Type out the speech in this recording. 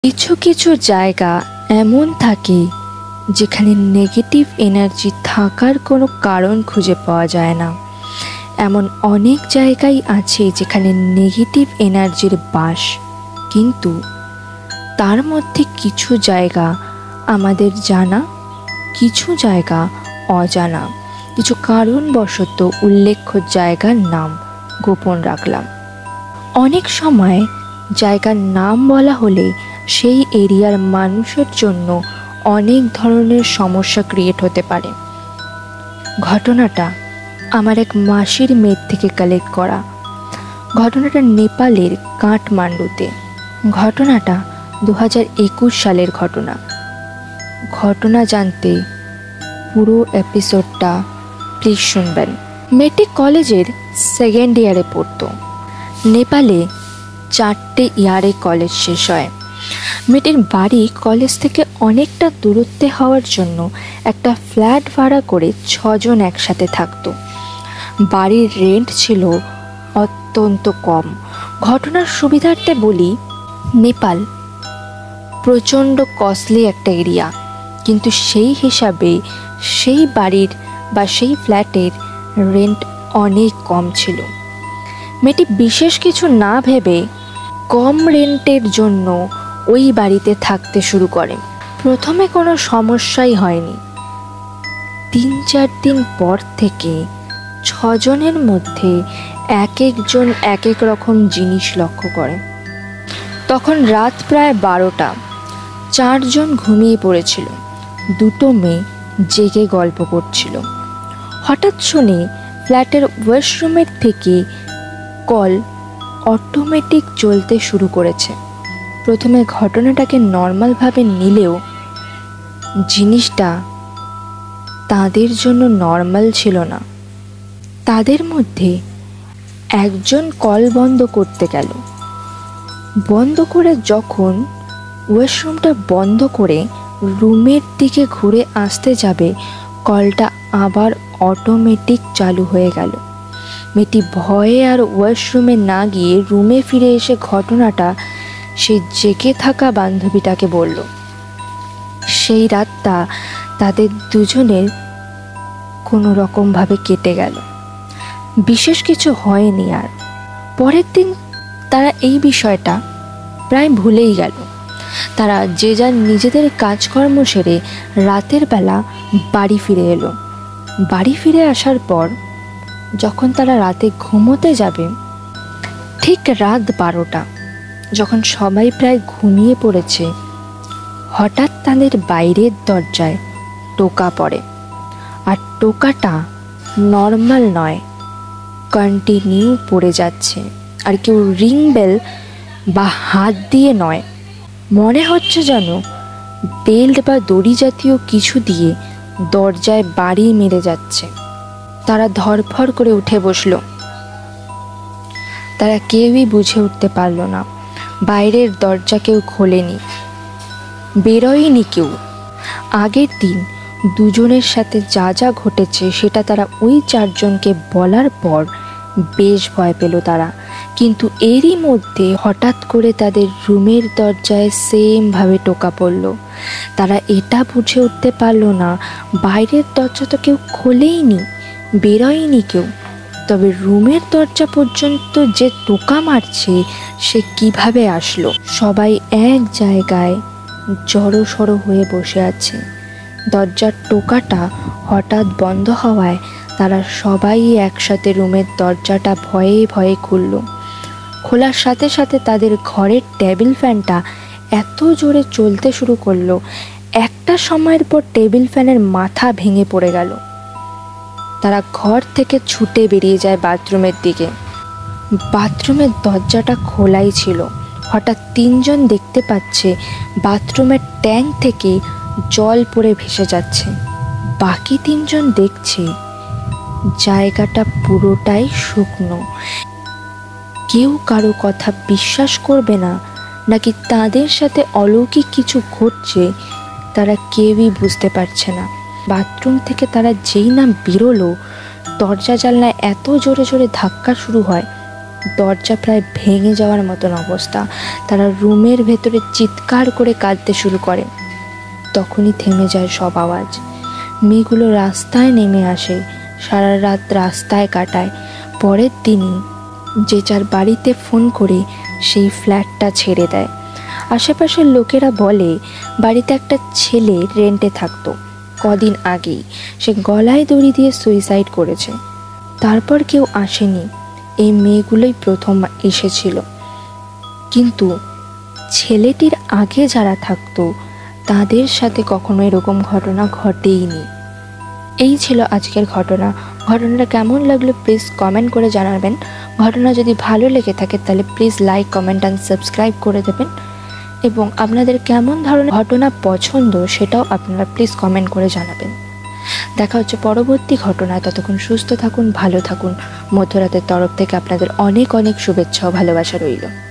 কিছু কিছু জায়গা এমন থাকে যেখানে নেগেটিভ এনার্জি থাকার কোনো কারণ খুঁজে পাওয়া যায় না। এমন অনেক জায়গাই আছে যেখানে নেগেটিভ এনার্জির বাস, কিন্তু তার মধ্যে কিছু জায়গা আমাদের জানা, কিছু জায়গা অজানা। কিছু কারণবশত উল্লেখ্য জায়গার নাম গোপন রাখলাম। অনেক সময় জায়গার নাম বলা হলে সেই এরিয়ার মানুষের জন্য অনেক ধরনের সমস্যা ক্রিয়েট হতে পারে। ঘটনাটা আমার এক মাসির মেয়ের থেকে কালেক্ট করা। ঘটনাটা নেপালের কাঠমান্ডুতে। ঘটনাটা 2021 সালের ঘটনা। ঘটনা জানতে পুরো এপিসোডটা প্লিজ শুনবেন। মেয়েটি কলেজের সেকেন্ড ইয়ারে পড়তো। নেপালে 4টে ইয়ারে কলেজ শেষ হয়। মেয়েটির বাড়ি কলেজ থেকে অনেকটা দূরত্বে হওয়ার জন্য একটা ফ্ল্যাট ভাড়া করে 6 জন একসাথে থাকতো। বাড়ির রেন্ট ছিল অত্যন্ত কম। ঘটনার সুবিধার্থে বলি, নেপাল প্রচণ্ড কস্টলি একটা এরিয়া, কিন্তু সেই হিসাবে সেই বাড়ির বা সেই ফ্ল্যাটের রেন্ট অনেক কম ছিল। মেয়েটি বিশেষ কিছু না ভেবে কম রেন্টের জন্য ওই বাড়িতে থাকতে শুরু করে। প্রথমে কোনো সমস্যাই হয়নি। 3-4 দিন পর থেকে 6 জনের মধ্যে এক একজন এক এক রকম জিনিস লক্ষ্য করে। তখন রাত প্রায় 12টা। 4 জন ঘুমিয়ে পড়েছিল। 2টো মেয়ে জেগে গল্প করছিল। হঠাৎ শুনে ফ্ল্যাটের ওয়াশরুমের থেকে কল অটোমেটিক চলতে শুরু করেছে। প্রথমে ঘটনাটাকে নর্মালভাবে নিলেও জিনিসটা তাদের জন্য নর্মাল ছিল না। তাদের মধ্যে একজন কল বন্ধ করতে গেল। বন্ধ করে যখন ওয়াশরুমটা বন্ধ করে রুমের দিকে ঘুরে আসতে যাবে, কলটা আবার অটোমেটিক চালু হয়ে গেল। মেয়েটি ভয়ে আর ওয়াশরুমে না গিয়ে রুমে ফিরে এসে ঘটনাটা সে জেগে থাকা বান্ধবীটাকে বলল। সেই রাতটা তাদের দুজনের কোনো রকমভাবে কেটে গেল। বিশেষ কিছু হয়নি। আর পরের দিন তারা এই বিষয়টা প্রায় ভুলেই গেল। তারা যে যার নিজেদের কাজকর্ম সেরে রাতের বেলা বাড়ি ফিরে এলো। বাড়ি ফিরে আসার পর যখন তারা রাতে ঘুমোতে যাবে, ঠিক রাত 12টা, যখন সবাই প্রায় ঘুমিয়ে পড়েছে, হঠাৎ তাদের বাইরের দরজায় টোকা পড়ে। আর টোকাটা নর্মাল নয়, কন্টিনিউ পড়ে যাচ্ছে। আর কেউ রিং বেল বা হাত দিয়ে নয়, মনে হচ্ছে যেন বেল্ট বা দড়ি জাতীয় কিছু দিয়ে দরজায় বাড়ি মেরে যাচ্ছে। তারা ধরফর করে উঠে বসলো। তারা কেউই বুঝে উঠতে পারল না। বাইরের দরজা কেউ খোলেনি, বেরোয়নি কেউ। আগের দিন দুজনের সাথে যা যা ঘটেছে সেটা তারা ওই 4 জনকে বলার পর বেশ ভয় পেল তারা। কিন্তু এরই মধ্যে হঠাৎ করে তাদের রুমের দরজায় সেমভাবে টোকা পড়ল। তারা এটা বুঝে উঠতে পারল না, বাইরের দরজা তো কেউ খোলেইনি, বেরোয়নি কেউ, তবে রুমের দরজা পর্যন্ত যে টোকা মারছে সে কিভাবে আসলো। সবাই এক জায়গায় জড়োসড়ো হয়ে বসে আছে। দরজার টোকাটা হঠাৎ বন্ধ হওয়ায় তারা সবাই একসাথে রুমের দরজাটা ভয়ে ভয়ে খুলল। খোলার সাথে সাথে তাদের ঘরের টেবিল ফ্যানটা এত জোরে চলতে শুরু করলো, একটা সময়ের পর টেবিল ফ্যানের মাথা ভেঙে পড়ে গেল। তারা ঘর থেকে ছুটে বেরিয়ে যায় বাথরুমের দিকে। বাথরুমের দরজাটা খোলাই ছিল। হঠাৎ 3 জন দেখতে পাচ্ছে বাথরুমের ট্যাঙ্ক থেকে জল পড়ে ভেসে যাচ্ছে। বাকি 3 জন দেখছে জায়গাটা পুরোটাই শুকনো। কেউ কারো কথা বিশ্বাস করবে না নাকি তাদের সাথে অলৌকিক কিছু ঘটছে, তারা কেউই বুঝতে পারছে না। বাথরুম থেকে তারা যেই না বেরোলো, দরজা জানলায় এত জোরে জোরে ধাক্কা শুরু হয় দরজা প্রায় ভেঙে যাওয়ার মতন অবস্থা। তারা রুমের ভেতরে চিৎকার করে কাঁদতে শুরু করে। তখনই থেমে যায় সব আওয়াজ। মেয়েগুলো রাস্তায় নেমে আসে, সারা রাত রাস্তায় কাটায়। পরের দিনই যে যার বাড়িতে ফোন করে সেই ফ্ল্যাটটা ছেড়ে দেয়। আশেপাশের লোকেরা বলে বাড়িতে একটা ছেলে রেন্টে থাকতো, কদিন আগেই সে গলায় দড়ি দিয়ে সুইসাইড করেছে। তারপর কেউ আসেনি, এই মেয়েগুলোই প্রথম এসেছিল। কিন্তু ছেলেটির আগে যারা থাকতো তাদের সাথে কখনো এরকম ঘটনা ঘটেইনি। এই ছিল আজকের ঘটনাটা কেমন লাগলো প্লিজ কমেন্ট করে জানাবেন। ঘটনা যদি ভালো লেগে থাকে তাহলে please like, comment and subscribe করে দেবেন। এবং আপনাদের কেমন ধরনের ঘটনা পছন্দ সেটাও আপনারা প্লিজ কমেন্ট করে জানাবেন। দেখা হচ্ছে পরবর্তী ঘটনায়। ততক্ষণ সুস্থ থাকুন, ভালো থাকুন। মধ্যরাতের তরফ থেকে আপনাদের অনেক অনেক শুভেচ্ছা ও ভালোবাসা রইল।